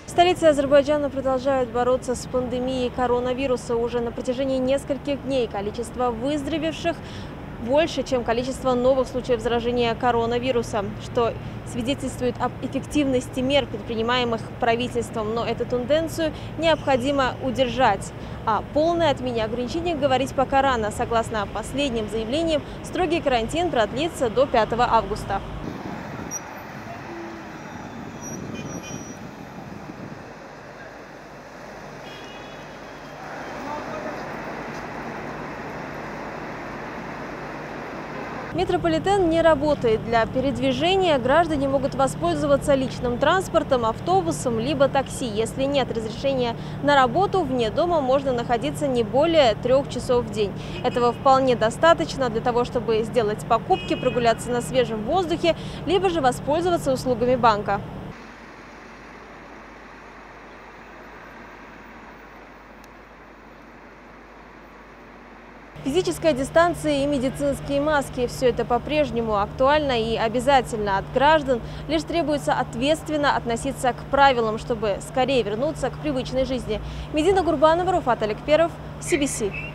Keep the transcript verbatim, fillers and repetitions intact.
В столице Азербайджана продолжают бороться с пандемией коронавируса. Уже на протяжении нескольких дней количество выздоровевших больше, чем количество новых случаев заражения коронавирусом, что свидетельствует об эффективности мер, предпринимаемых правительством. Но эту тенденцию необходимо удержать. О полной отмене ограничений говорить пока рано. Согласно последним заявлениям, строгий карантин продлится до пятого августа. Метрополитен не работает. Для передвижения граждане могут воспользоваться личным транспортом, автобусом либо такси. Если нет разрешения на работу, вне дома можно находиться не более трех часов в день. Этого вполне достаточно для того, чтобы сделать покупки, прогуляться на свежем воздухе, либо же воспользоваться услугами банка. Физическая дистанция и медицинские маски – все это по-прежнему актуально и обязательно. От граждан лишь требуется ответственно относиться к правилам, чтобы скорее вернуться к привычной жизни. Медина Гурбанова, Руфат Аликперов, си би си.